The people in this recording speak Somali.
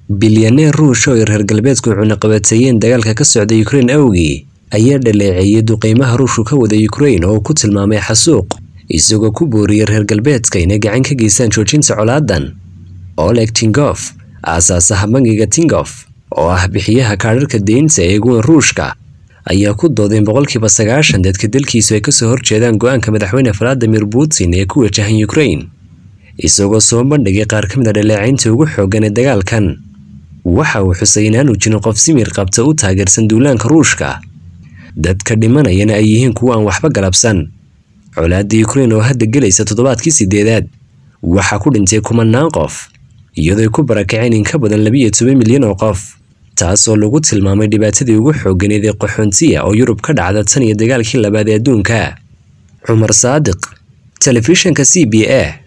bilyaneer Ruush oo reer galbeedku cunaqabateeyeen dagaalka ka socda Ukraine awgii ayaa dhaleeceeyay duqeymaha Ruushku ka wada Ukraine oo ku tilmaamay xasuuq isagoo ku booriyay reer galbeedka inay gacan ka geystaan joojinta colaadan. Oleg Tingov, aasaasaha bangiga Tingov oo ah bixiyaha kaadhadhka deynta ee guwan Ruushka, ayaa ku dooday 90% dadka dalkiisu ay ka soo horjeedaan go'aanka madaxweyne Vladimir Putin ee ku wajahan Ukraine, isagoo soo bandhigay qaar ka mid ah dhaleecaynta ugu xooggan ee dagaalkan. Waxa uu xusay inaanu jirin qof simir qabta u taageersan duulaanka Ruushka, dadka dhimanayana ay yihiin kuwa aan waxba galabsan. Colaadda Ukraine oo hadda gelaysa toddobaadkii 8aad waxa ku dhintay kumanaan qof, iyadoo ku barakaceen in ka badan 12 milyan oo qof, taasoo lagu tilmaamay dhibaatadii ugu xoogganeed ee qaxoontiga oo Yurub ka dhacda tan iyo dagaalkii labaad ee adduunka. Cumar Saadiq, telefishinka CBA.